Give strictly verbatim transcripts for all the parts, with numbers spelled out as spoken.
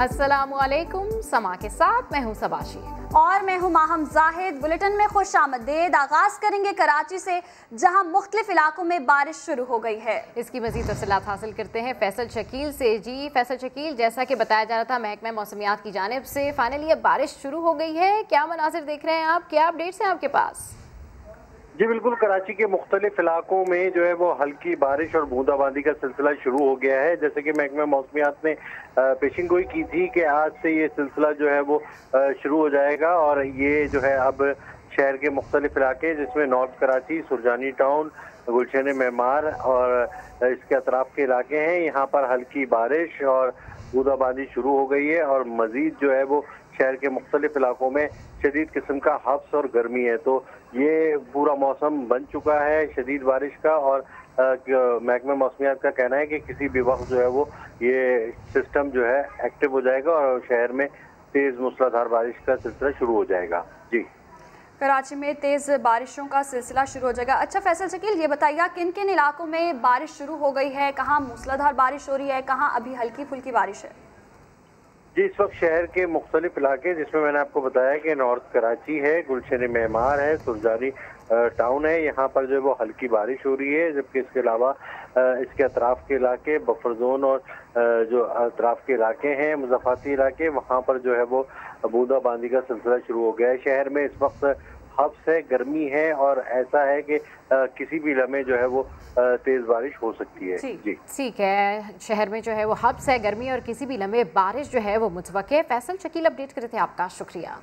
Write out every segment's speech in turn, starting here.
अस्सलामुअलैकुम, समा के साथ मैं हूं सबाशी और मैं हूं माहम जाहिद। बुलेटिन में खुश आमदेद। आगाज करेंगे कराची से, जहां मुख्तलिफ इलाकों में बारिश शुरू हो गई है। इसकी मजीद तफसीलात हासिल करते हैं फैसल शकील से। जी फैसल शकील, जैसा कि बताया जा रहा था महकमा मौसमियात की जानिब से, फाइनली अब बारिश शुरू हो गई है। क्या मनाजिर देख रहे हैं आप, क्या अपडेट्स हैं आपके पास? जी बिल्कुल, कराची के मुख्तलिफ इलाकों में जो है वो हल्की बारिश और बूंदाबांदी का सिलसिला शुरू हो गया है। जैसे कि महकमा मौसमियात ने पेशिंग गोई की थी कि आज से ये सिलसिला जो है वो शुरू हो जाएगा और ये जो है अब शहर के मुख्तलिफ इलाके, जिसमें नॉर्थ कराची, सुरजानी टाउन, गुलशन मेमार और इसके अतराफ के इलाके हैं, यहाँ पर हल्की बारिश और बूंदाबांदी शुरू हो गई है और मजीद जो है वो शहर के मुख्तलिफ इलाकों में शदीद किस्म का हफ्स और गर्मी है। तो ये पूरा मौसम बन चुका है शदीद बारिश का और महकमा मौसमियात का कहना है कि किसी भी वक्त जो है वो ये सिस्टम जो है एक्टिव हो जाएगा और शहर में तेज मूसलाधार बारिश का सिलसिला शुरू हो जाएगा। जी, कराची में तेज बारिशों का सिलसिला शुरू हो जाएगा। अच्छा फैसल शकील, ये बताइए किन किन इलाकों में बारिश शुरू हो गई है, कहाँ मूसलाधार बारिश हो रही है, कहाँ अभी हल्की फुल्की बारिश है? जी, इस वक्त शहर के मुख्तलिफ इलाके, जिसमें मैंने आपको बताया कि नॉर्थ कराची है, गुलशन मेमार है, सुरजानी टाउन है, यहाँ पर जो है वो हल्की बारिश हो रही है। जबकि इसके अलावा इसके अतराफ के इलाके, बफर जोन और जो अतराफ के इलाके हैं, मुज़ाफ़ाती इलाके, वहाँ पर जो है वो बूंदाबांदी का सिलसिला शुरू हो गया है। शहर में इस वक्त हफ्स है, गर्मी है और ऐसा है कि किसी भी लम्हे जो है वो तेज बारिश हो सकती है। जी ठीक है, शहर में जो है वो हब्स है, गर्मी और किसी भी लम्हे बारिश जो है वो मुतवक्के है। फैसल शकील अपडेट कर रहे थे, आपका शुक्रिया।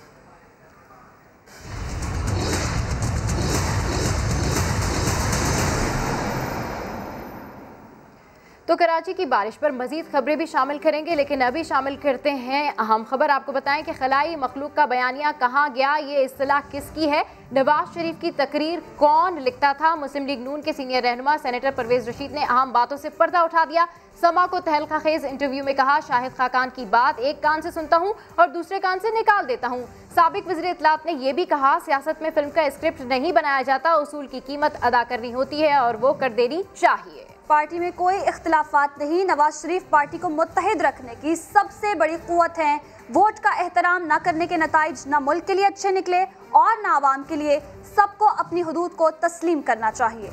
तो कराची की बारिश पर मजीद खबरें भी शामिल करेंगे, लेकिन अभी शामिल करते हैं अहम खबर। आपको बताएं कि खलाई मखलूक का बयानिया कहाँ गया, ये इस्तिलाह किसकी है, नवाज शरीफ की तकरीर कौन लिखता था। मुस्लिम लीग नून के सीनियर रहनुमा सेनेटर परवेज रशीद ने अहम बातों से पर्दा उठा दिया। समा को तहलका खेज इंटरव्यू में कहा, शाहिद खाकान की बात एक कान से सुनता हूँ और दूसरे कान से निकाल देता हूँ। साबिक वज़ीर इत्तलात ने यह भी कहा, सियासत में फिल्म का स्क्रिप्ट नहीं बनाया जाता, उसूल की कीमत अदा करनी होती है और वो कर देनी चाहिए। पार्टी में कोई इख्तिलाफात नहीं, नवाज शरीफ पार्टी को मुत्तहिद रखने की सबसे बड़ी कुव्वत है। वोट का एहतराम न करने के नताइज न मुल्क के लिए अच्छे निकले और न आवाम के लिए। सबको अपनी हुदूद को तस्लीम करना चाहिए।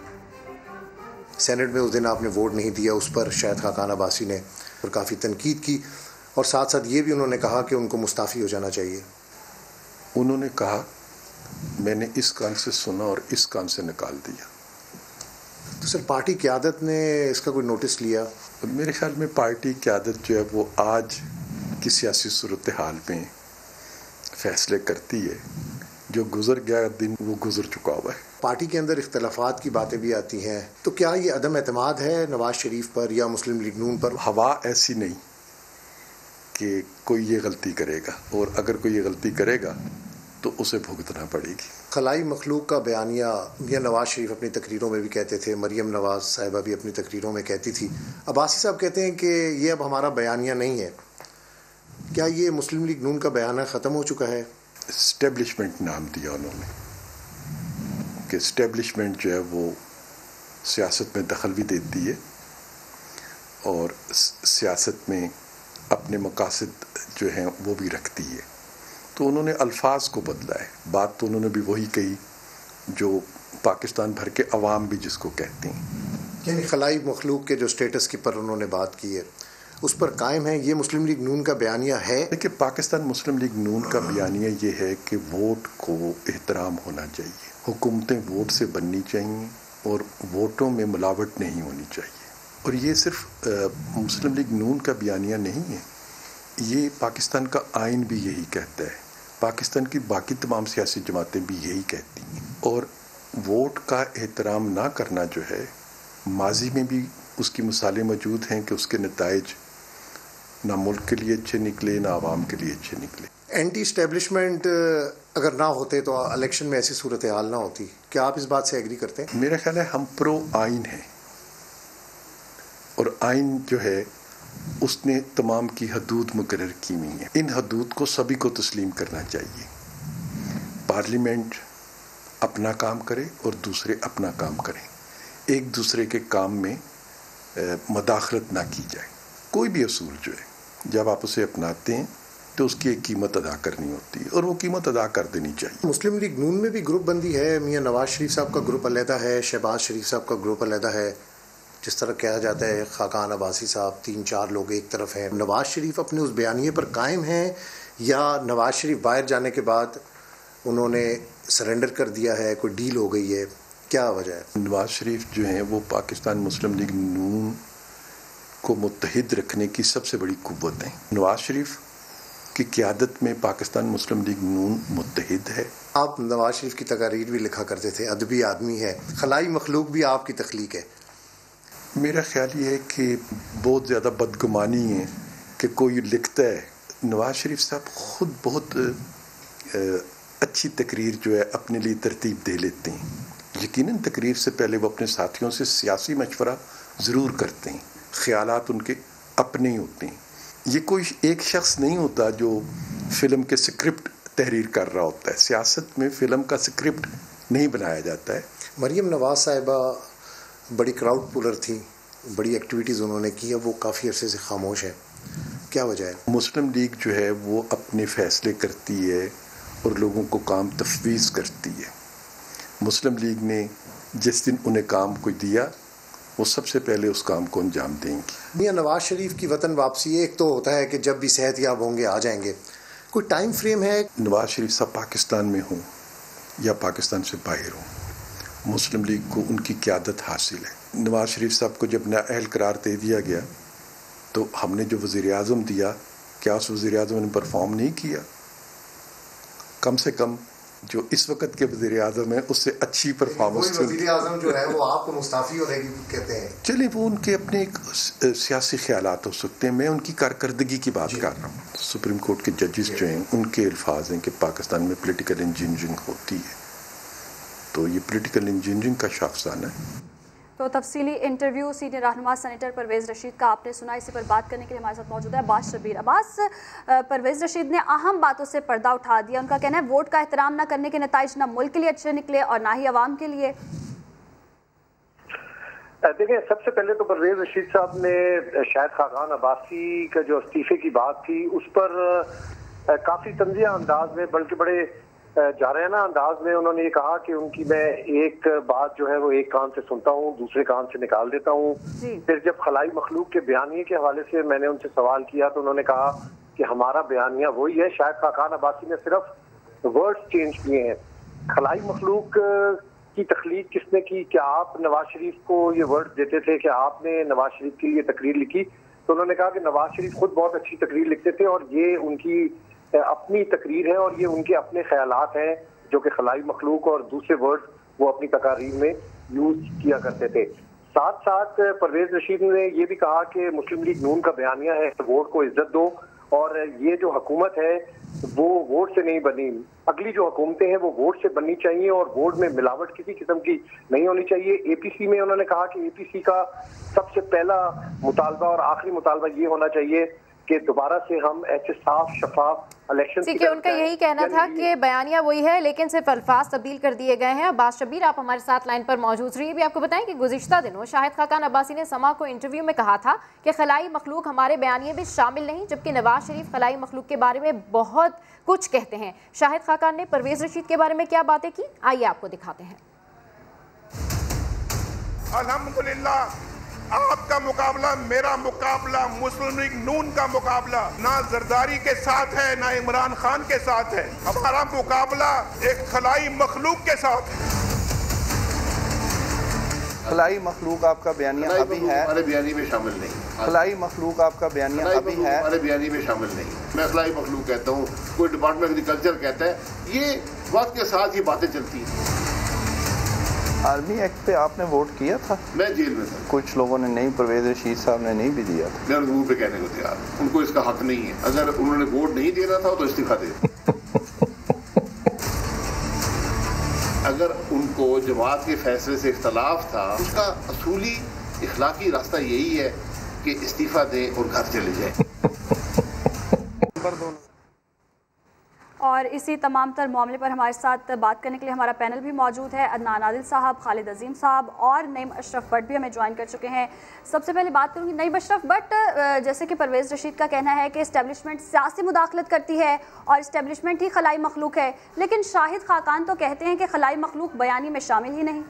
सेनेट में उस दिन आपने वोट नहीं दिया, उस पर शाहिद खाकान अब्बासी ने और काफ़ी तनकीद की और साथ साथ ये भी उन्होंने कहा कि उनको मुस्ताफ़ी हो जाना चाहिए। उन्होंने कहा, मैंने इस कान से सुना और इस कान से निकाल दिया। तो सर पार्टी क़यादत ने इसका कोई नोटिस लिया? मेरे ख्याल में पार्टी क़यादत जो है वो आज की सियासी सूरत हाल में फैसले करती है। जो गुजर गया दिन वो गुजर चुका हुआ है। पार्टी के अंदर इख्तलाफात की बातें भी आती हैं, तो क्या ये अदम एतमाद है नवाज शरीफ पर या मुस्लिम लीग नून पर? हवा ऐसी नहीं कि कोई ये गलती करेगा और अगर कोई ये गलती करेगा तो उसे भुगतना पड़ेगी। खलाई मखलूक का बयानिया मियां नवाज शरीफ अपनी तकरीरों में भी कहते थे, मरियम नवाज साहिबा भी अपनी तकरीरों में कहती थी, अब्बासी साहब कहते हैं कि ये अब हमारा बयानिया नहीं है। क्या ये मुस्लिम लीग नून का बयाना ख़त्म हो चुका है? इस्टेब्लिशमेंट नाम दिया उन्होंने कि इस्टेब्लिशमेंट जो है वो सियासत में दखल भी देती है और सियासत में अपने मकासद जो हैं वो भी रखती है। तो उन्होंने अल्फाज को बदला है। बात तो उन्होंने भी वही कही जो पाकिस्तान भर के अवाम भी जिसको कहते हैं। यानी खलाई मखलूक के जो स्टेटस की पर उन्होंने बात की है उस पर कायम है। ये मुस्लिम लीग नून का बयानिया है। देखिए, पाकिस्तान मुस्लिम लीग नून का बयानिया ये है कि वोट को एहतराम होना चाहिए, हुकूमतें वोट से बननी चाहिए और वोटों में मिलावट नहीं होनी चाहिए। और ये सिर्फ आ, मुस्लिम लीग नून का बयानिया नहीं है, ये पाकिस्तान का आइन भी यही कहता है, पाकिस्तान की बाकी तमाम सियासी जमातें भी यही कहती हैं। और वोट का एहतराम ना करना जो है, माजी में भी उसकी मिसालें मौजूद हैं कि उसके नताइज ना मुल्क के लिए अच्छे निकले ना आवाम के लिए अच्छे निकले। एंटी इस्टेब्लिशमेंट अगर ना होते तो इलेक्शन में ऐसी सूरत हाल ना होती। क्या आप इस बात से एग्री करते हैं? मेरा ख्याल है हम प्रो आइन हैं और आइन जो है उसने तमाम की हदूद मुकर्रर की हुई है। इन हदूद को सभी को तस्लीम करना चाहिए। पार्लियामेंट अपना काम करे और दूसरे अपना काम करें, एक दूसरे के काम में मदाखलत ना की जाए। कोई भी असूल जो है जब आप उसे अपनाते हैं तो उसकी एक कीमत अदा करनी होती है और वो कीमत अदा कर देनी चाहिए। मुस्लिम लीग नून में भी ग्रुप बंदी है, मियां नवाज शरीफ साहब का ग्रुप अलहदा है, शहबाज शरीफ साहब का ग्रुप अलहदा है। जिस तरह कहा जाता है खाकान अब्बासी साहब तीन चार लोग एक तरफ हैं, नवाज शरीफ अपने उस बयानिए पर कायम हैं या नवाज शरीफ बाहर जाने के बाद उन्होंने सरेंडर कर दिया है, कोई डील हो गई है, क्या वजह है? नवाज शरीफ जो हैं वो पाकिस्तान मुस्लिम लीग नून को मुत्तहिद रखने की सबसे बड़ी कुव्वत हैं। नवाज शरीफ की क़यादत में पाकिस्तान मुस्लिम लीग नून मुत्तहिद है। आप नवाज शरीफ की तकारीर भी लिखा करते थे, अदबी आदमी है, खलाई मखलूक भी आपकी तख्लीक है। मेरा ख्याल ये है कि बहुत ज़्यादा बदगुमानी है कि कोई लिखता है। नवाज शरीफ साहब ख़ुद बहुत अच्छी तकरीर जो है अपने लिए तरतीब दे लेते हैं। यकीनन तकरीर से पहले वो अपने साथियों से सियासी मशवरा ज़रूर करते हैं, ख़यालात उनके अपने ही होते हैं। ये कोई एक शख्स नहीं होता जो फ़िल्म के स्क्रिप्ट तहरीर कर रहा होता है। सियासत में फ़िल्म का स्क्रिप्ट नहीं बनाया जाता है। मरियम नवाज साहिबा बड़ी क्राउड पुलर थी, बड़ी एक्टिविटीज़ उन्होंने की है, वो काफ़ी अरसे से खामोश है, क्या वजह है? मुस्लिम लीग जो है वो अपने फ़ैसले करती है और लोगों को काम तफवीज़ करती है। मुस्लिम लीग ने जिस दिन उन्हें काम कोई दिया वो सबसे पहले उस काम को अंजाम देंगी। मियां नवाज शरीफ की वतन वापसी एक तो होता है कि जब भी सेहतयाब होंगे आ जाएंगे, कोई टाइम फ्रेम है? नवाज शरीफ साहब पाकिस्तान में हों या पाकिस्तान से बाहर हों, मुस्लिम लीग को उनकी क़यादत हासिल है। नवाज शरीफ साहब को जब नाअहल करार दे दिया गया तो हमने जो वज़ीर आज़म दिया, क्या उस वज़ीर आज़म ने परफॉर्म नहीं किया? कम से कम जो इस वक्त के वज़ीर आज़म है उससे अच्छी परफॉर्मेंस। वज़ीर आज़म जो है वो आपको मुस्ताफ़ी होने की कहते हैं। चलिए वो उनके अपने एक सियासी ख्यालात हो सकते हैं, मैं उनकी कारकर्दगी की बात कर रहा हूँ। सुप्रीम कोर्ट के जजेस जो हैं उनके अल्फाज हैं कि पाकिस्तान में पॉलिटिकल इंजीनियरिंग होती है, तो ये पॉलिटिकल इंजीनियरिंग का शाखसाना है। तो तफसीली इंटरव्यू सीनियर रहनुमा सेनेटर परवेज़ रशीद का आपने सुना। इसी पर बात करने के लिए हमारे साथ मौजूद है अब्बास शबीर। अब्बास, परवेज़ रशीद ने अहम बातों से पर्दा उठा दिया। उनका कहना है वोट का एहतराम ना करने के नताइज ना मुल्क के लिए अच्छे निकले और ना ही अवाम के लिए। देखिए, सबसे पहले तो परवेज़ रशीद साहब ने शायद खाकान अब्बासी का जो इस्तीफे की बात थी उस पर काफ़ी तंज़िया अंदाज में, बल्कि बड़े जाराना अंदाज में उन्होंने ये कहा कि उनकी मैं एक बात जो है वो एक कान से सुनता हूँ, दूसरे कान से निकाल देता हूँ। फिर जब खलाई मखलूक के बयानिए के हवाले से मैंने उनसे सवाल किया तो उन्होंने कहा कि हमारा बयानिया वही है, शायद खाकान अब्बासी ने सिर्फ वर्ड्स चेंज किए हैं। खलाई मखलूक की तख्लीक किसने की? क्या आप नवाज शरीफ को ये वर्ड देते थे कि आपने नवाज शरीफ के लिए तकरीर लिखी? तो उन्होंने कहा कि नवाज शरीफ खुद बहुत अच्छी तकरीर लिखते थे और ये उनकी अपनी तकरीर है और ये उनके अपने ख्यालात हैं जो कि खलाई मखलूक और दूसरे वर्ड वो अपनी तकारीर में यूज किया करते थे। साथ साथ परवेज़ रशीद ने ये भी कहा कि मुस्लिम लीग नून का बयानिया है वोट को इज्जत दो और ये जो हुकूमत है वो वोट से नहीं बनी, अगली जो हुकूमतें हैं वो वोट से बननी चाहिए और वोट में मिलावट किसी किस्म की नहीं होनी चाहिए। एपीसी में उन्होंने कहा कि एपीसी का सबसे पहला मुतालबा और आखिरी मुतालबा ये होना चाहिए कि दोबारा से हम ऐसे साफ शफाफ इलेक्शन। ठीक है, उनका यही कहना था कि बयानिया वही है लेकिन सिर्फ अल्फाज तब्दील कर दिए गए हैं। अब्बास शबीर, आप हमारे साथ लाइन पर मौजूद रहिए। भी आपको बताएं कि गुज़िश्ता दिनों शाहिद खाकान अब्बासी ने समा को इंटरव्यू में कहा था कि खलाई मखलूक हमारे बयानिए में शामिल नहीं, जबकि नवाज शरीफ खलाई मखलूक के बारे में बहुत कुछ कहते हैं। शाहिद खाकान ने परवेज़ रशीद के बारे में क्या बातें की, आइए आपको दिखाते हैं। अल्हम्दुलिल्लाह आपका मुकाबला, मेरा मुकाबला, मुस्लिम लीग नून का मुकाबला ना जरदारी के साथ है ना इमरान खान के साथ है। हमारा मुकाबला एक खलाई मखलूक के साथ है। खलाई मखलूक आपका बयानिया अभी है, हमारे बयानी में शामिल नहीं। खलाई मखलूक आपका बयानिया अभी है, हमारे बयानी में शामिल नहीं। मैं खलाई मखलूक कहता हूँ, कोई डिपार्टमेंट एग्रीकल्चर कहता है, ये वक्त के साथ ये बातें चलती हैं। आर्मी एक्ट पे आपने वोट किया था? मैं जेल में था। कुछ लोगों ने नहीं, परवेज़ रशीद साहब ने नहीं भी दिया था। मैं मुंह पे कहने को तैयार, उनको इसका हक नहीं है। अगर उन्होंने वोट नहीं देना था तो इस्तीफा दे। अगर उनको जमात के फैसले से इख्तलाफ था, उसका असूली इखलाकी रास्ता यही है कि इस्तीफा दें और घर चले जाएं। और इसी तमाम तर मामले पर हमारे साथ बात करने के लिए हमारा पैनल भी मौजूद है। अदनान आदिल साहब, खालिद अजीम साहब और नईम अशरफ भट्ट भी हमें ज्वाइन कर चुके हैं। सबसे पहले बात करूंगी नईम अशरफ भट्ट, जैसे कि परवेज़ रशीद का कहना है कि इस्टेब्लिशमेंट सियासी मुदाखलत करती है और इस्टेब्लिशमेंट ही खलाई मखलूक है, लेकिन शाहिद खाकान तो कहते हैं कि खलाई मखलूक बयानी में शामिल ही नहीं।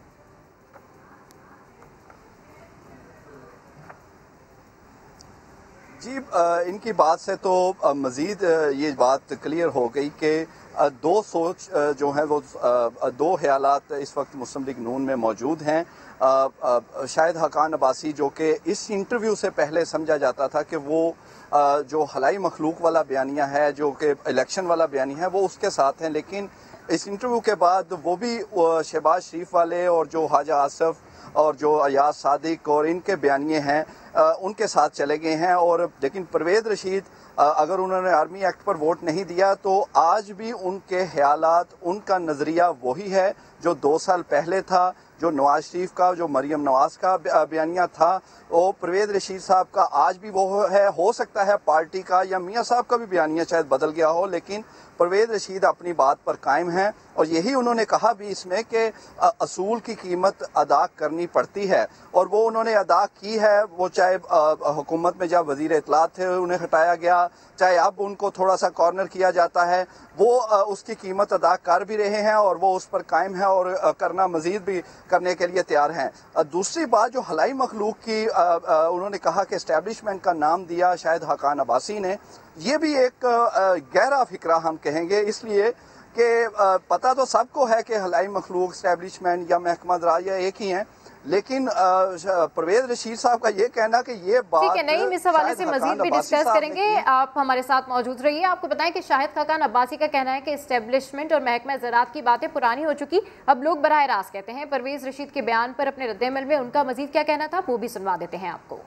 जी, इनकी बात से तो मज़ीद ये बात क्लियर हो गई कि दो सोच जो है वो दो ख्यालात इस वक्त मुस्लिम लीग नून में मौजूद हैं। शाहिद खाकान अब्बासी जो कि इस इंटरव्यू से पहले समझा जाता था कि वो जो खलाई मखलूक वाला बयानिया है, जो कि इलेक्शन वाला बयानिया है, वो उसके साथ हैं, लेकिन इस इंटरव्यू के बाद वो भी शहबाज शरीफ वाले और जो ख्वाजा आसफ और जो अयाज सादिक और इनके बयानिए हैं उनके साथ चले गए हैं। और लेकिन परवेज़ रशीद अगर उन्होंने आर्मी एक्ट पर वोट नहीं दिया तो आज भी उनके ख्यालात, उनका नज़रिया वही है जो दो साल पहले था, जो नवाज शरीफ का, जो मरियम नवाज का बयानिया था, वो परवेज़ रशीद साहब का आज भी वो है। हो सकता है पार्टी का या मियाँ साहब का भी बयानिया शायद बदल गया हो, लेकिन परवेज़ रशीद अपनी बात पर कायम हैं और यही उन्होंने कहा भी इसमें कि असूल की कीमत अदा करनी पड़ती है और वो उन्होंने अदा की है। वो चाहे हुकूमत में जब वज़ीर इत्तलात थे उन्हें हटाया गया, चाहे अब उनको थोड़ा सा कॉर्नर किया जाता है, वो उसकी कीमत अदा कर भी रहे हैं और वो उस पर कायम है और करना मज़ीद भी करने के लिए तैयार हैं। दूसरी बात जो खलाई मखलूक की उन्होंने कहा कि इस्टेब्लिशमेंट का नाम दिया शाहिद खाकान अब्बासी ने, ये भी एक गहरा फिक्रा हम कहेंगे, इसलिए कि पता तो सबको है कि खलाई मखलूक, इस्टेब्लिशमेंट या महकमा दराया एक ही हैं, लेकिन परवेज़ रशीद साहब का ये कहना कि ये बात ठीक है, नहीं इस हवाले से मजीद भी डिस्कस करेंगे। आप हमारे साथ मौजूद रहिए। आपको बताएं कि शाहिद खाकान अब्बासी का कहना है कि इस्टेब्लिशमेंट और महकमा ज़राअत की बातें पुरानी हो चुकी, अब लोग बराह रास्त कहते हैं। परवेज़ रशीद के बयान पर अपने रद्द-ए-अमल में उनका मजीद क्या कहना था वो भी सुनवा देते हैं आपको।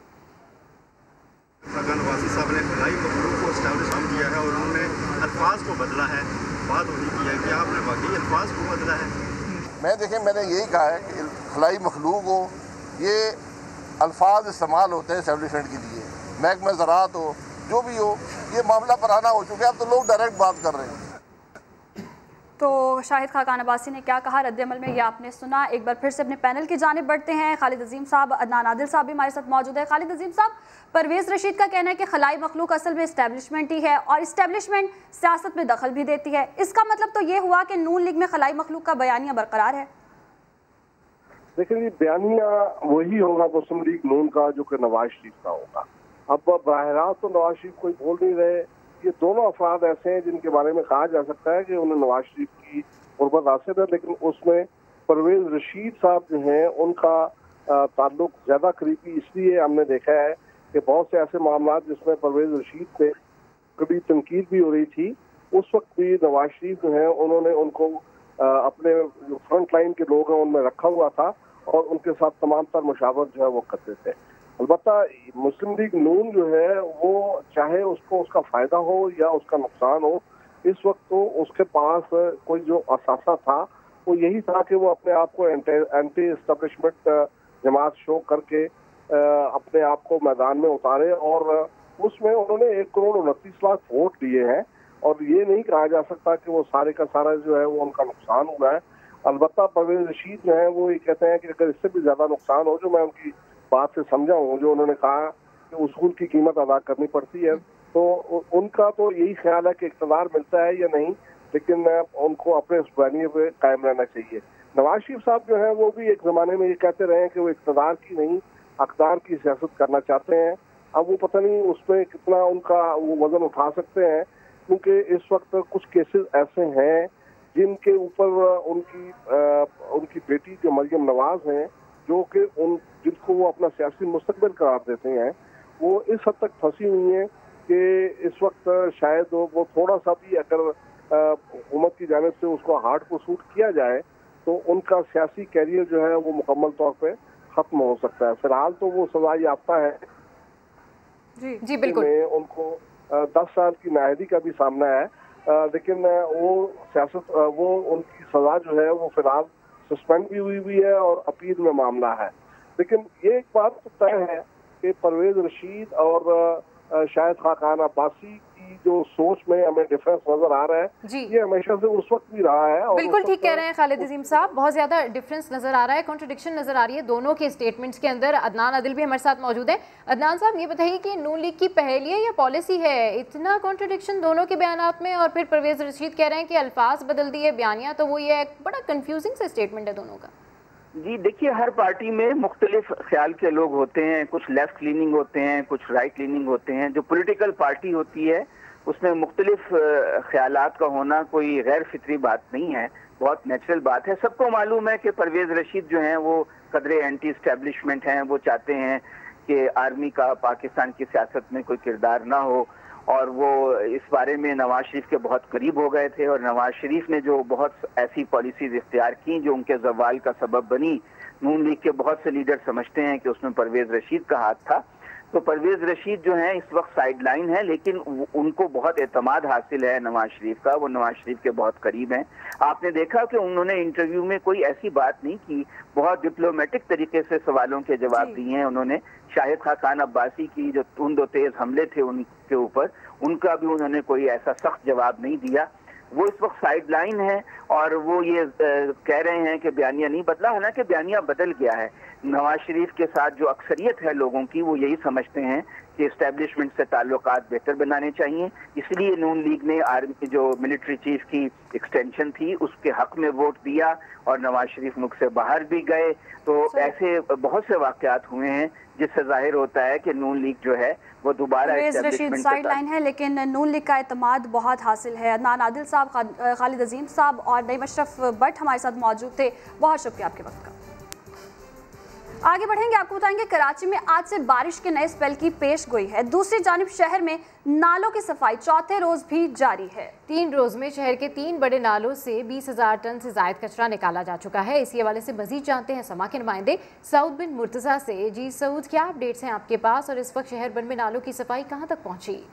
खाकान अब्बासी साहब ने खलाई मखलूक को इस्टेब्लिश किया है और उन्होंने अल्फाज को बदला है। बात वही की है कि आपने वाकई अल्फाज को बदला है। मैं देखें, मैंने यही कहा है कि खलाई मखलूक हो, ये अल्फाज इस्तेमाल होते हैं इस्टेब्लिशमेंट के लिए, महकमा ज़राअत हो, जो भी हो, ये मामला पुराना हो चुका है, अब तो लोग डायरेक्ट बात कर रहे हैं। तो शाहिद खाकान अब्बासी ने क्या कहा रद्द-ए-अमल में, ये आपने सुना। एक बार फिर से अपने पैनल की जानिब बढ़ते हैं। खालिद अजीम साहब, अदनान आदिल साहब भी हमारे साथ मौजूद है। खालिद अजीम साहब, परवेज़ रशीद का कहना है कि खलाई मखलूक असल में इस्टेब्लिशमेंट ही है और इस्टेब्लिशमेंट सियासत में दखल भी देती है। इसका मतलब तो ये हुआ कि नून लीग में खलाई मखलूक का बयानिया बरकरार है। देखिए, बयानिया वही होगा मुस्लिम लीग नून का जो कि नवाज शरीफ का होगा। अब बराह रास्त तो नवाज शरीफ कोई बोल नहीं रहे। ये दोनों अफराद ऐसे हैं जिनके बारे में कहा जा सकता है कि उन्हें नवाज शरीफ की गुर्बत हासिल है, लेकिन उसमें परवेज़ रशीद साहब जो हैं उनका ताल्लुक ज़्यादा करीबी इसलिए हमने देखा है कि बहुत से ऐसे मामला जिसमें परवेज़ रशीद से कभी तनकीद भी हो रही थी, उस वक्त भी नवाज शरीफ जो है उन्होंने उनको अपने जो फ्रंट लाइन के लोग हैं उनमें रखा हुआ था और उनके साथ तमाम तर मुशावरत जो है वो करते थे। अलबत्ता मुस्लिम लीग नून जो है वो चाहे उसको उसका फ़ायदा हो या उसका नुकसान हो, इस वक्त तो उसके पास कोई जो असासा था वो यही था कि वो अपने आप को एंटी एस्टेब्लिशमेंट जमात शो करके अपने आप को मैदान में उतारे और उसमें उन्होंने एक करोड़ उनतीस लाख वोट लिए हैं और ये नहीं कहा जा सकता कि वो सारे का सारा जो है वो उनका नुकसान हुआ है। अलबत्ता परवेज़ रशीद जो है वो ये कहते हैं कि अगर इससे भी ज़्यादा नुकसान हो, जो मैं उनकी बात से समझा हूँ, जो उन्होंने कहा कि उसूल की कीमत अदा करनी पड़ती है, तो उनका तो यही ख्याल है कि इक़्तिदार मिलता है या नहीं, लेकिन उनको अपने उस बयानिए पे कायम रहना चाहिए। नवाज शरीफ साहब जो है वो भी एक ज़माने में ये कहते रहे हैं कि वो इक़्तिदार की नहीं अक़दार की सियासत करना चाहते हैं। अब वो पता नहीं उस पर कितना उनका वो वज़न उठा सकते हैं, क्योंकि इस वक्त कुछ केसेस ऐसे हैं जिनके ऊपर उनकी आ, उनकी बेटी जो मरियम नवाज हैं, जो कि उन जिनको वो अपना सियासी मुस्तक़बिल करार देते हैं, वो इस हद तक फंसी हुई हैं कि इस वक्त शायद वो थोड़ा सा भी अगर हुकूमत की जानिब से उसको हार्ड को सूट किया जाए तो उनका सियासी कैरियर जो है वो मुकम्मल तौर पे ख़त्म हो सकता है। फिलहाल तो वो सजा याफ्ता है जी जी बिल्कुल, उनको दस साल की नाअहदी का भी सामना है, आ, लेकिन वो सियासत वो उनकी सजा जो है वो फिलहाल सस्पेंड भी हुई हुई है और अपील में मामला है। लेकिन ये एक बात तो तय है कि परवेज़ रशीद और शाहिद खाकान अब्बासी की जो सोच में हमें डिफरेंस नजर आ रहा है जी। ये हमेशा से उस वक्त भी रहा है। और बिल्कुल ठीक कह रहे हैं खालिद अजीम साहब, बहुत ज्यादा डिफरेंस नजर आ रहा है, कॉन्ट्रडिक्शन नजर आ रही है दोनों के स्टेटमेंट्स के अंदर। अदनान आदिल भी हमारे साथ मौजूद है। अदनान साहब, ये बताइए कि नून लीग की पहल है या पॉलिसी है, इतना कॉन्ट्रडिक्शन दोनों के बयानात में, और फिर परवेज रशीद कह रहे हैं कि अल्फाज बदल दिए, बयानिया तो वो ये एक बड़ा कंफ्यूजिंग सा स्टेटमेंट है दोनों का। जी देखिए, हर पार्टी में मुख्तलिफ ख्याल के लोग होते हैं, कुछ लेफ्ट लीनिंग होते हैं, कुछ राइट लीनिंग होते हैं। जो पॉलिटिकल पार्टी होती है उसमें मुख्तलिफ ख्यालात का होना कोई गैर फितरी बात नहीं है, बहुत नेचुरल बात है। सबको मालूम है कि परवेज रशीद जो हैं वो कदरे एंटी एस्टेब्लिशमेंट हैं, वो चाहते हैं कि आर्मी का पाकिस्तान की सियासत में कोई किरदार ना हो, और वो इस बारे में नवाज शरीफ के बहुत करीब हो गए थे। और नवाज शरीफ ने जो बहुत ऐसी पॉलिसीज इख्तियार की जो उनके जवाल का सबब बनी, नून लीग के बहुत से लीडर समझते हैं कि उसमें परवेज रशीद का हाथ था। तो परवेज रशीद जो हैं इस वक्त साइड लाइन है, लेकिन उनको बहुत एतमाद हासिल है नवाज शरीफ का, वो नवाज शरीफ के बहुत करीब हैं। आपने देखा कि उन्होंने इंटरव्यू में कोई ऐसी बात नहीं की, बहुत डिप्लोमेटिक तरीके से सवालों के जवाब दिए हैं उन्होंने। शाहिद खान अब्बासी की जो तुंद और तेज हमले थे उनके ऊपर, उनका भी उन्होंने कोई ऐसा सख्त जवाब नहीं दिया। वो इस वक्त साइड लाइन है और वो ये कह रहे हैं कि बयानिया नहीं बदला, हालांकि बयानिया बदल गया है। नवाज शरीफ के साथ जो अक्सरियत है लोगों की, वो यही समझते हैं कि इस्टेब्लिशमेंट से ताल्लुकात बेहतर बनाने चाहिए, इसलिए नून लीग ने आर्मी जो मिलिट्री चीफ की एक्सटेंशन थी उसके हक में वोट दिया, और नवाज शरीफ मुल्क से बाहर भी गए। तो ऐसे बहुत से वाकयात हुए हैं जिससे जाहिर होता है कि नून लीग जो है वो दोबारा रशीद साइड लाइन है, लेकिन नून लीग का एतमाद बहुत हासिल है। अदनान आदिल साहब, खालिद अजीम साहब और नईम अशरफ भट्ट हमारे साथ मौजूद थे, बहुत शुक्रिया आपके वक्त का। आगे बढ़ेंगे, आपको बताएंगे कराची में आज से बारिश के नए स्पेल की पेश गोई है। दूसरी जानिब शहर में नालों की सफाई चौथे रोज भी जारी है। तीन रोज में शहर के तीन बड़े नालों से बीस हजार टन से जायद कचरा निकाला जा चुका है। इसी हवाले से मजीद जानते हैं समा के नुमाइंदे सऊद बिन मुर्तजा से। जी सऊद, क्या अपडेट्स हैं आपके पास, और इस वक्त शहर भर में नालों की सफाई कहाँ तक पहुँची?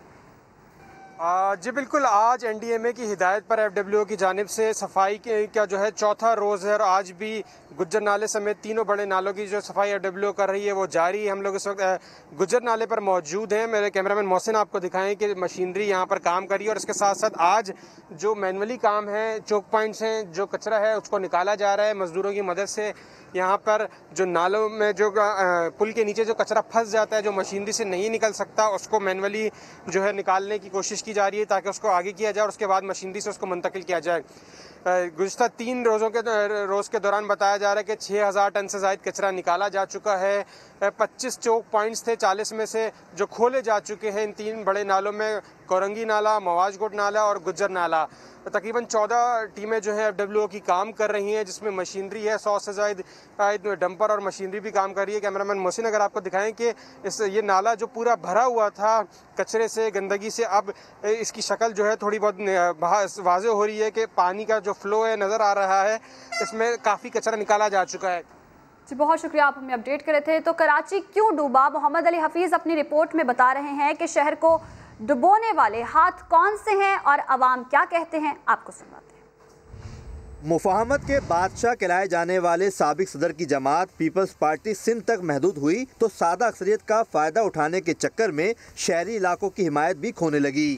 जी बिल्कुल, आज एन डी एम ए की हिदायत पर एफ डब्ल्यू ओ की जानिब से सफाई का जो है चौथा रोज़ है, और आज भी गुज्जर नाले समेत तीनों बड़े नालों की जो सफाई एफ डब्ल्यू ओ कर रही है वो जारी है। हम लोग इस वक्त गुज्जर नाले पर मौजूद हैं। मेरे कैमरामैन मोहसिन आपको दिखाएं कि मशीनरी यहाँ पर काम कर रही है, और इसके साथ साथ आज जो मैनुअली काम है, चौक पॉइंट्स हैं, जो कचरा है उसको निकाला जा रहा है मज़दूरों की मदद से। यहाँ पर जो नालों में जो पुल के नीचे जो कचरा फंस जाता है, जो मशीनरी से नहीं निकल सकता, उसको मैनुअली जो है निकालने की कोशिश की जा रही है ताकि उसको आगे किया जाए और उसके बाद मशीनरी से उसको मुंतकिल किया जाए। गुज़श्ता तीन रोज़ों के रोज़ के दौरान बताया जा रहा है कि छः हज़ार टन से ज़ायद कचरा निकाला जा चुका है। पच्चीस चौक पॉइंट्स थे, चालीस में से जो खोले जा चुके हैं इन तीन बड़े नालों में, कोरंगी नाला, मवाजगोट नाला और गुज्जर नाला। तकरीबन चौदह टीमें जो है एफ डब्ल्यू ओ की काम कर रही हैं, जिसमें मशीनरी है, सौ से ज़ायद डंपर और मशीनरी भी काम कर रही है। कैमरामैन मोहसिन अगर आपको दिखाएं कि इस ये नाला जो पूरा भरा हुआ था कचरे से, गंदगी से, अब इसकी शक्ल जो है थोड़ी बहुत वाज़ेह हो रही है कि पानी का जो फ्लो है नज़र आ रहा है, इसमें काफ़ी कचरा निकाला जा चुका है। जी बहुत शुक्रिया, आप हमें अपडेट कर रहे थे। तो कराची क्यों डूबा, मोहम्मद अली हफीज़ अपनी रिपोर्ट में बता रहे हैं कि शहर को डुबोने वाले हाथ कौन से हैं और अवाम क्या कहते हैं, आपको सुनाते हैं। मुफाहमत के बादशाह कहलाए जाने वाले साबिक सदर की जमात पीपल्स पार्टी सिंध तक महदूद हुई तो सादा अक्सरियत का फ़ायदा उठाने के चक्कर में शहरी इलाकों की हिमायत भी खोने लगी।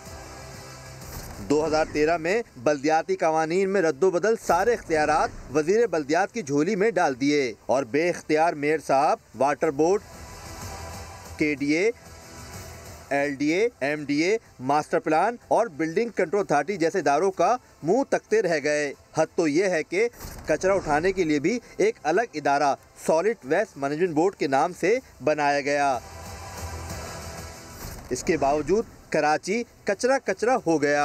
दो हज़ार तेरह में बल्दियाती कवानीन में रद्दोबदल सारे इख्तियारात वजीर बल्दियात की झोली में डाल दिए और बेइख्तियार मेयर साहब water board, K D A, L D A, M D A, master plan और बिल्डिंग कंट्रोल अथॉरिटी जैसे इदारों का मुंह तकते रह गए। हद तो ये है कि कचरा उठाने के लिए भी एक अलग इदारा सॉलिड वेस्ट मैनेजमेंट बोर्ड के नाम से बनाया गया। इसके बावजूद कराची कचरा कचरा हो गया।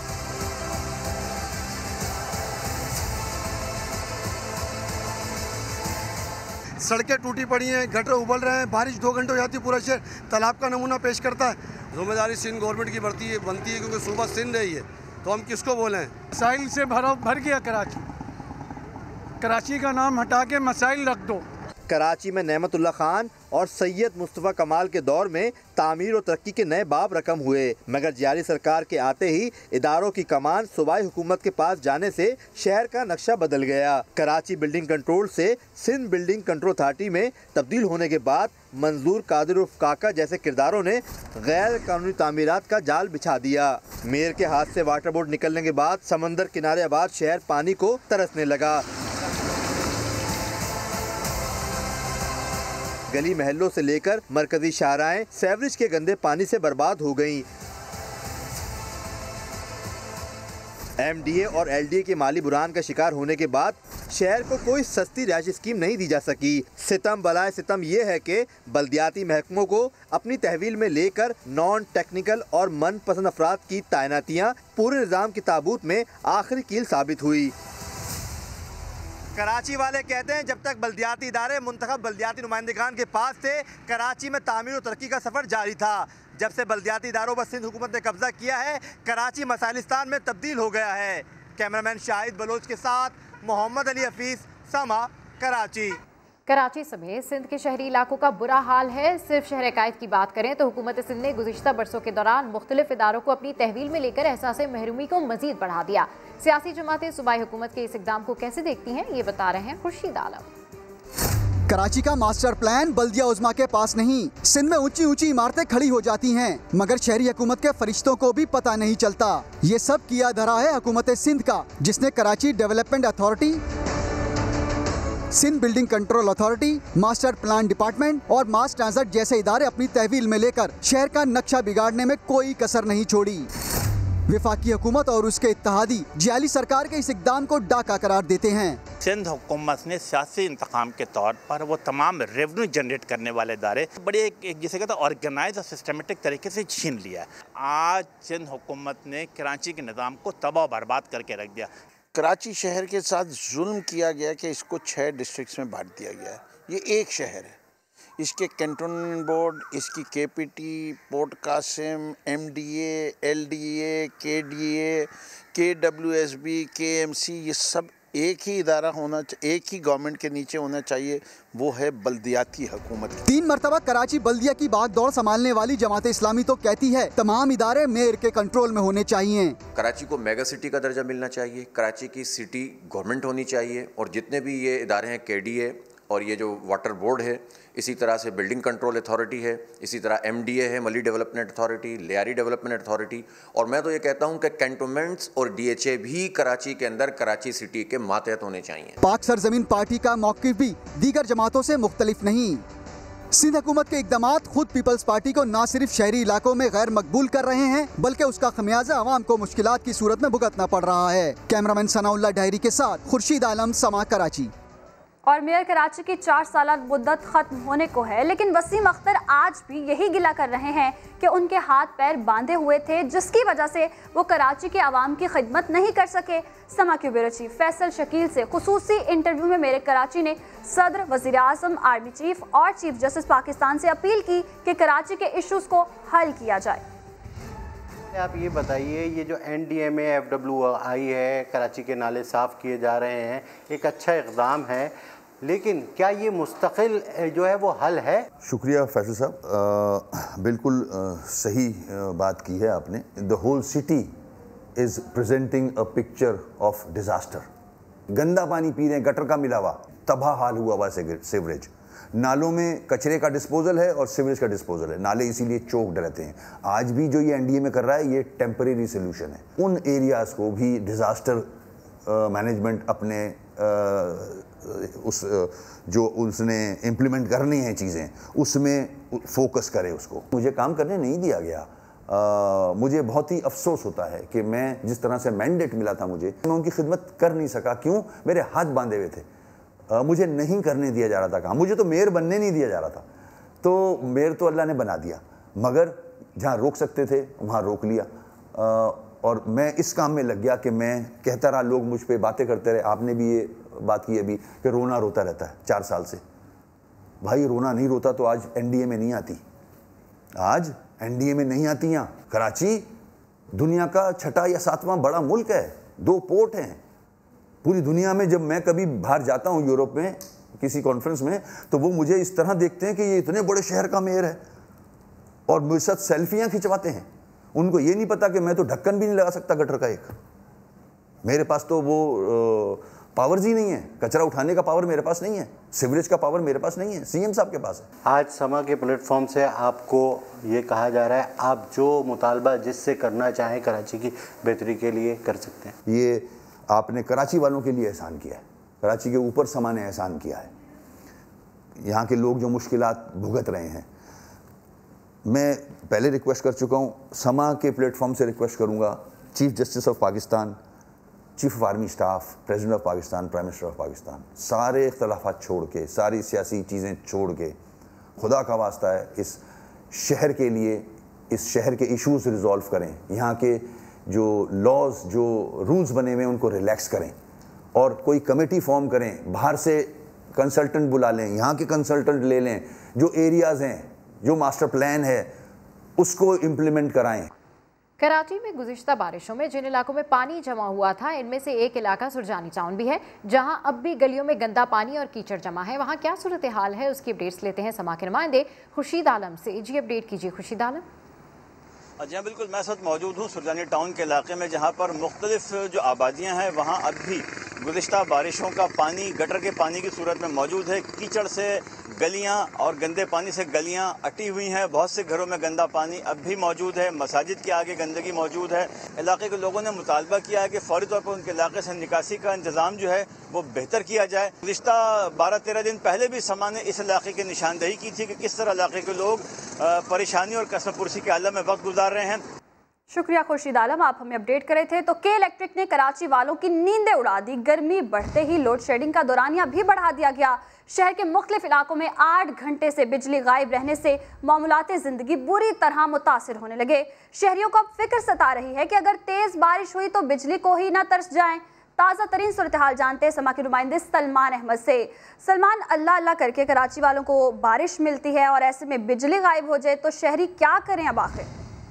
सड़कें टूटी पड़ी हैं, गटर उबल रहे हैं, बारिश दो घंटे हो जाती है, पूरा शहर तालाब का नमूना पेश करता है। जिम्मेदारी सिंध गवर्नमेंट की बढ़ती है बनती है क्योंकि सूबा सिंध है ये, तो हम किसको बोलें। मसाइल से भरा भर गया कराची, कराची का नाम हटा के मसाइल रख दो। कराची में नेमतुल्ला खान और सैयद मुस्तफ़ा कमाल के दौर में तामीर और तरक्की के नए बाब रकम हुए, मगर जियाली सरकार के आते ही इदारों की कमान सूबाई हुकूमत के पास जाने से शहर का नक्शा बदल गया। कराची बिल्डिंग कंट्रोल से सिंध बिल्डिंग कंट्रोल अथॉरिटी में तब्दील होने के बाद मंजूर कादिर उर्फ काका जैसे किरदारों ने गैर कानूनी तामीरात का जाल बिछा दिया। मेयर के हाथ से वाटर बोर्ड निकलने के बाद समंदर किनारे आबाद शहर पानी को तरसने लगा। गली महलों से लेकर मरकजी शाहराएं सेवरेज के गंदे पानी से बर्बाद हो गईं। एमडीए और एलडीए के माली बुरान का शिकार होने के बाद शहर को कोई सस्ती रिहायशी स्कीम नहीं दी जा सकी। सितम बलाए सितम ये है कि बल्दियाती महकमों को अपनी तहवील में लेकर नॉन टेक्निकल और मनपसंद अफराद की तैनातियाँ पूरे निज़ाम की ताबूत में आखिरी कील साबित हुई। कराची वाले कहते हैं जब तक बल्दियाती इदारे मुंतखब बल्दियाती नुमाइंदगान के पास थे, कराची में तामीर और तरक्की का सफ़र जारी था। जब से बल्दियाती इदारों पर सिंध हुकूमत ने कब्जा किया है, कराची मसाइलिस्तान में तब्दील हो गया है। कैमरामैन शाहिद बलोच के साथ मोहम्मद अली हफीज़, समा, कराची। कराची समेत सिंध के शहरी इलाकों का बुरा हाल है। सिर्फ शहर कायद की बात करें तो हुकूमत सिंध ने गुज़िश्ता बरसों के दौरान मुख्तलिफ इदारों को अपनी तहवील में लेकर एहसास महरूमी को मजीद बढ़ा दिया। सियासी जमातें सूबाई हुकूमत के इस इक़दाम को कैसे देखती हैं, ये बता रहे हैं खुर्शीद आलम। कराची का मास्टर प्लान बल्दिया उज़्मा के पास नहीं। सिंध में ऊंची ऊंची इमारतें खड़ी हो जाती हैं, मगर शहरी हुकूमत के फरिश्तों को भी पता नहीं चलता। ये सब किया धरा है हुकूमत सिंध का, जिसने Karachi development authority, Sindh building control authority, master plan department और मास ट्रांजिट जैसे इदारे अपनी तहवील में लेकर शहर का नक्शा बिगाड़ने में कोई कसर नहीं छोड़ी। विफाकी हुकूमत और उसके इत्तेहादी जियाली सरकार के इस इक़दाम को डाका करार देते हैं। सिंध हुकूमत ने सियासी इंतकाम के तौर पर वो तमाम रेवेन्यू जनरेट करने वाले इदारे बड़े एक जिसे कहते हैं ऑर्गेनाइज और सिस्टमेटिक तरीके से छीन लिया है। आज सिंध हुकूमत ने कराची के निज़ाम को तबाह बर्बाद करके रख दिया। कराची शहर के साथ जुल्म किया गया कि इसको छः डिस्ट्रिक्ट्स में बांट दिया गया है। ये एक शहर है, इसके कैंटोनमेंट बोर्ड, इसकी KPT, port Qasim, MDA, LDA, KDA, KWSB, KMC, ये सब एक ही इदारा होना, एक ही गवर्नमेंट के नीचे होना चाहिए, वो है बल्दियाती हुकूमत। तीन मरतबा कराची बल्दिया की बागडोर संभालने वाली जमात इस्लामी तो कहती है तमाम इदारे मेयर के कंट्रोल में होने चाहिए। कराची को मेगा सिटी का दर्जा मिलना चाहिए, कराची की सिटी गवर्नमेंट होनी चाहिए, और जितने भी ये इदारे हैं, केडीए और ये जो वाटर बोर्ड है, इसी तरह से बिल्डिंग कंट्रोल अथॉरिटी है, इसी तरह एमडीए है, Malir development authority, Lyari development authority, और मैं तो ये कहता हूँ कि कैंटोनमेंट्स और डीएचए भी कराची के अंदर कराची सिटी के मातहत होने चाहिए। पाक सरजमीन पार्टी का मौक़िफ़ भी दीगर जमातों से मुख्तलिफ नहीं। सिंध हुकूमत के इक़दामात खुद पीपल्स पार्टी को न सिर्फ शहरी इलाकों में गैर मकबूल कर रहे हैं, बल्कि उसका खमियाजा अवाम को मुश्किलात की सूरत में भुगतना पड़ रहा है। कैमरामैन सनाउल्लाह डायरी के साथ खुर्शीद आलम, समा, कराची। और मेयर कराची की चार साल मुद्दत खत्म होने को है, लेकिन वसीम अख्तर आज भी यही गिला कर रहे हैं कि उनके हाथ पैर बांधे हुए थे, जिसकी वजह से वो कराची के आवाम की खिदमत नहीं कर सके। समा के ब्यूरो चीफ फैसल शकील से खुसूसी इंटरव्यू में मेयर कराची ने सदर, वज़ीर आज़म, आर्मी चीफ और चीफ जस्टिस पाकिस्तान से अपील की कि कराची के इशूज़ को हल किया जाए। आप ये बताइए, ये जो N D M A F W I है, कराची के नाले साफ़ किए जा रहे हैं, एक अच्छा इक़दाम है, लेकिन क्या ये मुस्तकिल जो है वो हल है? शुक्रिया फैसल साहब, बिल्कुल आ, सही आ, बात की है आपने। The whole city is presenting a picture of disaster. गंदा पानी पी रहे हैं, गटर का मिला हुआ, तबाह हाल हुआ हुआ सीवरेज, नालों में कचरे का डिस्पोजल है और सीवरेज का डिस्पोजल है, नाले इसीलिए चोक्ड रहते हैं। आज भी जो ये एनडीए में कर रहा है, ये टेम्परेरी सोल्यूशन है। उन एरियाज़ को भी डिज़ास्टर मैनेजमेंट अपने आ, उस जो उसने इम्प्लीमेंट करनी है चीज़ें, उसमें फोकस करे उसको। मुझे काम करने नहीं दिया गया। आ, मुझे बहुत ही अफसोस होता है कि मैं जिस तरह से मैंडेट मिला था मुझे, मैं उनकी खिदमत कर नहीं सका। क्यों? मेरे हाथ बांधे हुए थे, आ, मुझे नहीं करने दिया जा रहा था काम। मुझे तो मेयर बनने नहीं दिया जा रहा था, तो मेयर तो अल्लाह ने बना दिया, मगर जहाँ रोक सकते थे वहाँ रोक लिया। आ, और मैं इस काम में लग गया कि मैं कहता रहा, लोग मुझ पर बातें करते रहे। आपने भी ये बात की अभी कि रोना रोता रहता है चार साल से। भाई रोना नहीं रोता तो आज एनडीए में नहीं आती, आज एनडीए में नहीं आती। यहाँ कराची दुनिया का छठा या सातवां बड़ा मुल्क है, दो पोर्ट हैं पूरी दुनिया में। जब मैं कभी बाहर जाता हूँ यूरोप में, किसी कॉन्फ्रेंस में, तो वो मुझे इस तरह देखते हैं कि ये इतने बड़े शहर का मेयर है और मेरे साथ सेल्फियां खिंचवाते हैं। उनको ये नहीं पता कि मैं तो ढक्कन भी नहीं लगा सकता गटर का एक। मेरे पास तो वो पावर जी नहीं है, कचरा उठाने का पावर मेरे पास नहीं है, सीवरेज का पावर मेरे पास नहीं है, सीएम साहब के पास है। आज समा के प्लेटफॉर्म से आपको ये कहा जा रहा है आप जो मुतालबा जिससे करना चाहें कराची की बेहतरी के लिए कर सकते हैं। ये आपने कराची वालों के लिए एहसान किया है, कराची के ऊपर समा ने एहसान किया है। यहाँ के लोग जो मुश्किलात भुगत रहे हैं, मैं पहले रिक्वेस्ट कर चुका हूँ, समा के प्लेटफॉर्म से रिक्वेस्ट करूँगा, chief justice of Pakistan, chief of army staff, president of Pakistan, prime minister of Pakistan, सारे इख्तलाफात छोड़ के, सारी सियासी चीज़ें छोड़ के, खुदा का वास्ता है इस शहर के लिए, इस शहर के इश्यूज़ रिजॉल्व करें। यहाँ के जो लॉज, जो रूल्स बने हुए हैं उनको रिलैक्स करें और कोई कमेटी फॉर्म करें, बाहर से कंसल्टेंट बुला लें, यहाँ के कंसल्टेंट ले लें, जो एरियाज़ हैं, जो मास्टर प्लान है उसको इम्प्लीमेंट कराएं। कराची में गुज़िश्ता बारिशों में जिन इलाकों में पानी जमा हुआ था, इनमें से एक इलाका सुरजानी टाउन भी है, जहां अब भी गलियों में गंदा पानी और कीचड़ जमा है। वहां क्या सूरत हाल है, उसकी अपडेट्स लेते हैं समा के नुमाइंदे खुर्शीद आलम से। जी अपडेट कीजिए खुर्शीद आलम। जी बिल्कुल, मैं साथ मौजूद हूँ सुरजानी टाउन के इलाके में, जहाँ पर मुख्तलिफ जो आबादियाँ हैं वहाँ अब भी गुज़िश्ता बारिशों का पानी गटर के पानी की सूरत में मौजूद है। कीचड़ से गलियाँ और गंदे पानी से गलियाँ अटी हुई हैं। बहुत से घरों में गंदा पानी अब भी मौजूद है। मसाजिद के आगे गंदगी मौजूद है। इलाके के लोगों ने मुतालबा किया है कि फौरी तौर पर उनके इलाके से निकासी का इंतज़ाम जो है वो बेहतर किया जाए। गुज़िश्ता बारह तेरह दिन पहले भी समा ने इस इलाके की निशानदेही की थी कि किस तरह इलाके के लोग परेशानी और कसमपुरसी के आलम में वक्त गुजार रहे हैं। शुक्रिया खुर्शीद आलम, आप हमें अपडेट कर रहे थे। तो के इलेक्ट्रिक ने कराची वालों की नींदें उड़ा दी। गर्मी बढ़ते ही लोड शेडिंग का दौरानिया भी बढ़ा दिया गया। शहर के मुख्तलिफ इलाकों में आठ घंटे से बिजली गायब रहने से मामूलाते जिंदगी बुरी तरह मुतासिर होने लगे। शहरियों को अब फिक्र सता रही है कि अगर तेज बारिश हुई तो बिजली को ही ना तरस जाएं। ताज़ा तरीन सूरत हाल जानते हैं समा के नुमाइंदे सलमान अहमद से। सलमान, अल्लाह अल्लाह करके कराची वालों को बारिश मिलती है और ऐसे में बिजली गायब हो जाए तो शहरी क्या करें अब आखिर?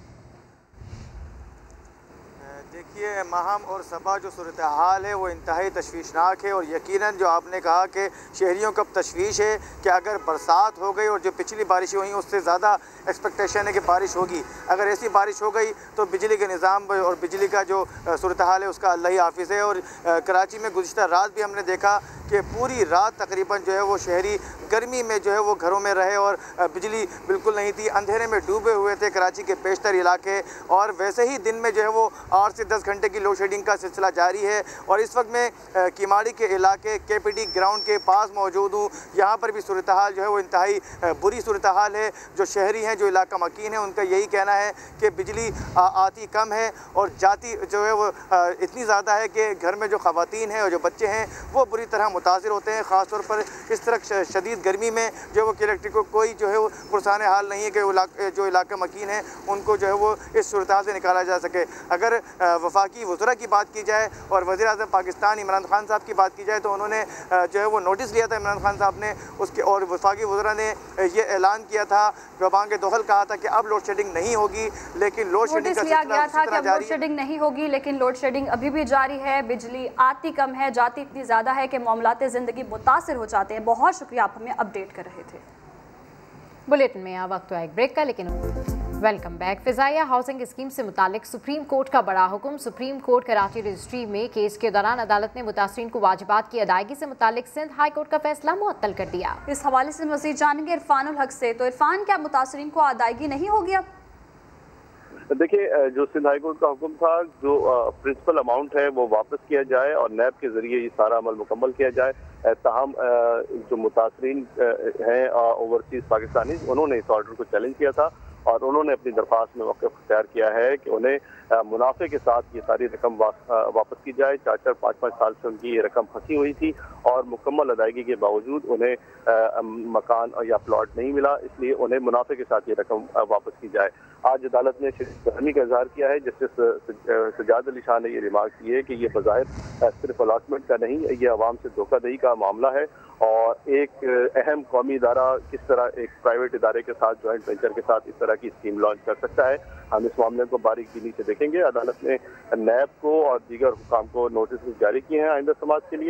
देखिए, माहम और सबा जो सूरत हाल है वो इंतहाई तशवीशनाक है और यकीनन जो आपने कहा कि शहरियों को अब तशवीश है कि अगर बरसात हो गई और जो पिछली बारिशें हुई उससे ज़्यादा एक्सपेक्टेशन है कि बारिश होगी। अगर ऐसी बारिश हो गई तो बिजली के निज़ाम और बिजली का जो सूरत हाल है उसका अल्लाह ही हाफिज़ है। और कराची में गुज़िश्ता रात भी हमने देखा कि पूरी रात तकरीबन जो है वो शहरी गर्मी में जो है वो घरों में रहे और बिजली बिल्कुल नहीं थी। अंधेरे में डूबे हुए थे कराची के पेशतर इलाके और वैसे ही दिन में जो है वो आठ से दस घंटे की लोड शेडिंग का सिलसिला जारी है। और इस वक्त मैं किमाड़ी के इलाके के पी डी ग्राउंड के पास मौजूद हूँ। यहाँ पर भी सूरत हाल जो है वो इंतहाई बुरी सूरत हाल है। जो शहरी हैं, जो इलाका मकीन है, उनका यही कहना है कि बिजली आती कम है और जाती जो है वो इतनी ज़्यादा है कि घर में जो ख़वातीन हैं और जो बच्चे हैं वो बुरी तरह मुतासिर होते हैं। ख़ास तौर पर इस तरह शदीद गर्मी में जो वो इलेक्ट्रिक को कोई जो है वो पुरसान हाल नहीं है कि जो इलाका मकीन है उनको जो है वो इस सूरत हाल से निकाला जा सके। अगर वफाकी वज़रा की बात की जाए और वज़ीर आज़म पाकिस्तान इमरान खान साहब की बात की जाए तो उन्होंने जो है वो नोटिस लिया था इमरान खान साहब ने उसके, और वफाकी वज़रा ने ये ऐलान किया था, बांगे दोहल कहा था कि अब लोड शेडिंग नहीं होगी, लेकिन लोड शेडिंग लिया गया था कि अब लोड शेडिंग नहीं होगी, लेकिन लोड शेडिंग अभी भी जारी है। बिजली आती कम है, जाती इतनी ज़्यादा है कि मामलाते ज़िंदगी मुतासिर हो जाते हैं। बहुत शुक्रिया, आप हमें अपडेट कर रहे थे। बुलेटिन में यहाँ वक्त हुआ एक ब्रेक का, लेकिन welcome back. Fazaia housing scheme से मुतालिक सुप्रीम कोर्ट का बड़ा हुक्म। सुप्रीम कोर्ट कराची रजिस्ट्री में केस के दौरान अदालत ने मुतासरीन को वाजिबात की अदायगी से मुतालिक सिंध हाई कोर्ट का फैसला मुअत्तल कर दिया। इस हवाले से मज़ीद जानेंगे इरफानुल हक से। तो इरफान, क्या मुतासरीन को अदायगी नहीं होगी अब? देखिए, जो सिंध हाई कोर्ट का हुक्म था, जो प्रिंसिपल अमाउंट है वो वापस किया जाए और नैब के जरिए ये सारा अमल मुकम्मल किया जाए। ताहम जो मुतासरीन हैं ओवरसीज पाकिस्तानी, उन्होंने इस ऑर्डर को चैलेंज किया था और उन्होंने अपनी दरख्वास्त में मौक़िफ़ इख्तियार किया है कि उन्हें मुनाफे के साथ ये सारी रकम वापस की जाए। चार चार पाँच पाँच साल से उनकी ये रकम फंसी हुई थी और मुकम्मल अदायगी के बावजूद उन्हें मकान या प्लॉट नहीं मिला, इसलिए उन्हें मुनाफे के साथ ये रकम वापस की जाए। आज अदालत ने शर्मी का इजहार किया है। जस्टिस सजाद अली शाह ने ये रिमार्क की है कि ये बज़ाहिर सिर्फ अलॉटमेंट का नहीं, ये अवाम से धोखाधड़ी का मामला है और एक अहम कौमी इदारा किस तरह एक प्राइवेट इदारे के साथ जॉइंट वेंचर के साथ इस तरह की स्कीम लॉन्च कर सकता है। हम इस मामले को बारीकी से देखेंगे। अदालत ने नैब को और दीगर हुकाम को नोटिस जारी किए हैं आइंदा समाज के लिए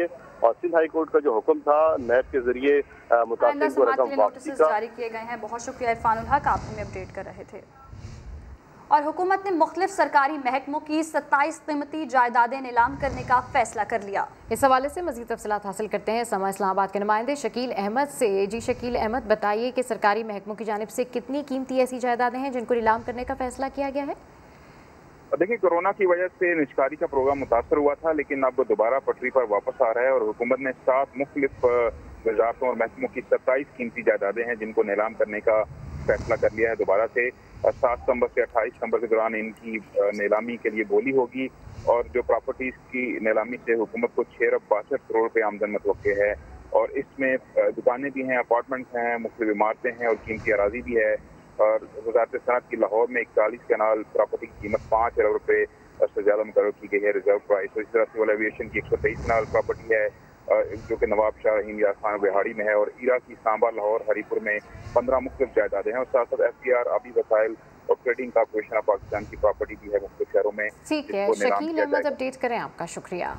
और सिंध हाई कोर्ट का जो हुक्म था नैब के जरिए मुतासिर को रकम वापसी का जारी किए गए हैं। बहुत शुक्रिया इरफानुल हक, आप हमें अपडेट कर रहे थे। और हुकूमत ने मुख्तलिफ सरकारी महकमों की सत्ताईस कीमती जायदादें नीलाम करने का फैसला कर लिया। इस हवाले से मजीद तफसीलात हासिल करते हैं समा इस्लामाबाद के नुमाइंदे शकील अहमद से। जी शकील अहमद, बताइए कि सरकारी महकमों की जानिब से कितनी कीमती ऐसी जायदादें हैं जिनको नीलाम करने का फैसला किया गया है? देखिए, कोरोना की वजह से निष्कारी का प्रोग्राम मुतासर हुआ था, लेकिन अब दोबारा पटरी पर वापस आ रहा है और हुकूमत ने सात मुख्तलिफ वजारतों और महकमों की सत्ताईस कीमती जायदादें हैं जिनको नीलाम करने का फैसला कर लिया है दोबारा से। सात सितंबर से अट्ठाईस सितंबर के दौरान इनकी नीलामी के लिए बोली होगी और जो प्रॉपर्टीज की नीलामी से हुकूमत को छह अरब बासठ करोड़ रुपए आमदन मतवक्के है और इसमें दुकानें भी हैं, अपार्टमेंट्स हैं, मुख्तलिफ इमारतें हैं और कीमती अराजी भी है। और वजारत सनअत की लाहौर में इकतालीस कैनाल प्रॉपर्टी की कीमत पाँच अरब रुपए से ज़्यादा मुकर्रर की गई है रिजर्व प्राइस। इस तरह सिविल एविएशन की एक सौ तेईस कैनाल प्रॉपर्टी है जो कि नवाब शाह रहीम यार खान बिहाड़ी में है और ईरा की सांबा लाहौर हरीपुर में पंद्रह मुख्तलिफ जायदादें हैं और साथ साथ एफ टी आर आबी वसाइल और ट्रेडिंग कॉर्पोरेशन ऑफ पाकिस्तान की प्रॉपर्टी भी है मुख्तलिफ शहरों में। ठीक है, शकील अहमद अपडेट करें, आपका शुक्रिया।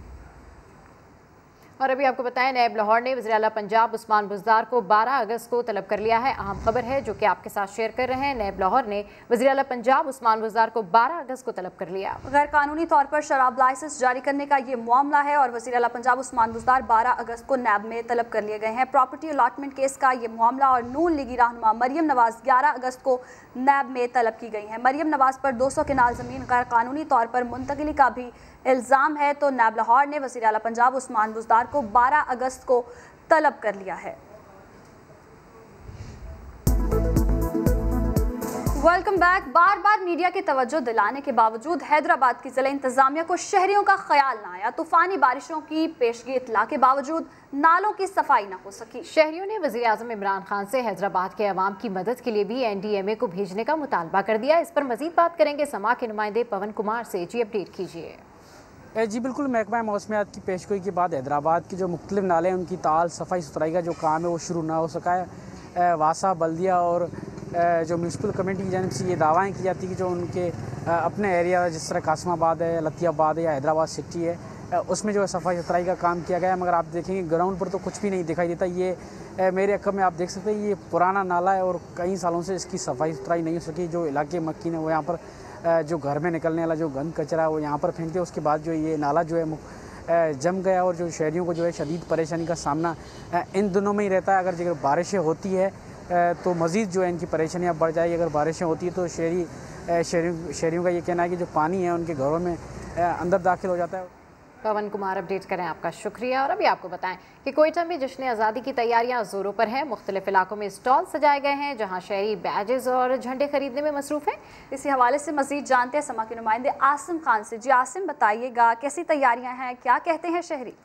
और अभी आपको बताएं, नैब लाहौर ने वज़ीर आला पंजाब उस्मान बुज़दार को बारह अगस्त को तलब कर लिया है। अहम खबर है जो कि आपके साथ शेयर कर रहे हैं। नैब लाहौर ने वज़ीर आला पंजाब उस्मान बुज़दार को बारह अगस्त को तलब कर लिया। गैर कानूनी तौर पर शराब लाइसेंस जारी करने का ये मामला है और वज़ीर आला पंजाब उस्मान बुज़दार बारह अगस्त को नैब में तलब कर लिए गए हैं। प्रॉपर्टी अलॉटमेंट केस का ये मामला और नून लीगी रहनुमा मरियम नवाज ग्यारह अगस्त को नैब में तलब की गई है। मरियम नवाज पर दो सौ किनाल ज़मीन गैर कानूनी तौर पर मुंतकिली का भी इल्ज़ाम है, तो नैब लाहौर ने वज़ीर आला पंजाब उस्मान बुज़दार को बारह अगस्त को तलब कर लिया है। Welcome back. बार बार मीडिया की तवज्जो दिलाने के बावजूद हैदराबाद की जिला इंतजामिया को शहरियों का ख्याल न आया। तूफानी बारिशों की पेशगी इतला के बावजूद नालों की सफाई न हो सकी। शहरियों ने वज़ीर आज़म इमरान खान से हैदराबाद के अवाम की मदद के लिए भी एन डी एम ए को भेजने का मुतालबा कर दिया। इस पर मजीद बात करेंगे समा के नुमाइंदे पवन कुमार से। जी अपडेट कीजिए। जी बिल्कुल, महकमा मौसमियात की पेशगोई के बाद हैदराबाद की जो मुख्तलिफ नाले हैं उनकी ताल सफाई सुथराई का जो काम है वो शुरू ना हो सका है। वासा बल्दिया और जो म्यूनसिपल कमेटी की जानिब से ये दावाएँ की जाती कि जो उनके अपने एरिया जिस तरह कासिमाबाद है, लतियाबाद है या हैदराबाद सिटी है उसमें जो है सफाई सुथराई का काम किया गया है, मगर आप देखेंगे ग्राउंड पर तो कुछ भी नहीं दिखाई देता। ये मेरे अक्कम में आप देख सकते हैं ये पुराना नाला है और कई सालों से इसकी सफाई सुथराई नहीं हो सकी। जो इलाके मक्कीन है वो यहाँ पर जो घर में निकलने वाला जो गंद कचरा है वो यहाँ पर फेंकते हैं, उसके बाद जो ये नाला जो है जम गया और जो शहरियों को जो है शदीद परेशानी का सामना इन दिनों में ही रहता है। अगर अगर बारिशें होती है तो मज़ीद जो है इनकी परेशानियाँ बढ़ जाएगी। अगर बारिशें होती है तो शहरी शहरियों शहरियों का ये कहना है कि जो पानी है उनके घरों में अंदर दाखिल हो जाता है। पवन कुमार अपडेट करें, आपका शुक्रिया। और अभी आपको बताएं कि कोयटा में जश्न आज़ादी की तैयारियां जोरों पर हैं। मुख्तलिफ इलाकों में स्टॉल सजाए गए हैं जहां शहरी बैजेस और झंडे खरीदने में मसरूफ़ हैं। इसी हवाले से मजीद जानते हैं समा के नुमाइंदे आसिम खान से। जी आसिम, बताइएगा कैसी तैयारियां हैं, क्या कहते हैं शहरी?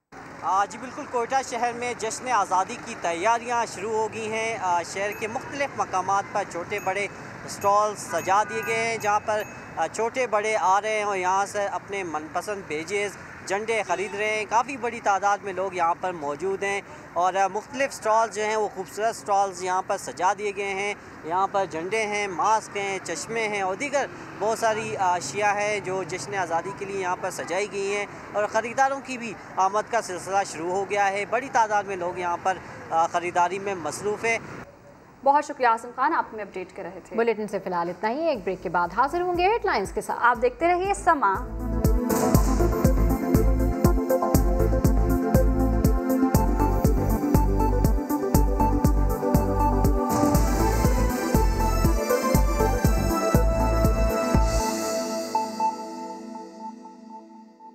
जी बिल्कुल, कोयटा शहर में जश्न आज़ादी की तैयारियाँ शुरू हो गई हैं। शहर के मुख्तलिफ मकामात पर छोटे बड़े स्टॉल सजा दिए गए हैं जहाँ पर छोटे बड़े आ रहे हैं और यहाँ से अपने मनपसंद पेजेस झंडे ख़रीद रहे हैं। काफ़ी बड़ी तादाद में लोग यहाँ पर मौजूद हैं और मुख्तलिफ स्टॉल्स जो हैं वो खूबसूरत स्टॉल्स यहाँ पर सजा दिए गए हैं। यहाँ पर झंडे हैं, मास्क हैं, चश्मे हैं और दीगर बहुत सारी अशिया है जो जश्न आज़ादी के लिए यहाँ पर सजाई गई हैं और ख़रीदारों की भी आमद का सिलसिला शुरू हो गया है। बड़ी तादाद में लोग यहाँ पर ख़रीदारी में मसरूफ़ है। बहुत शुक्रिया आसिम खान, आप हमें अपडेट कर रहे थे। बुलेटिन से फिलहाल इतना ही। एक ब्रेक के बाद हाजिर होंगे हेडलाइंस के साथ। आप देखते रहिए समा।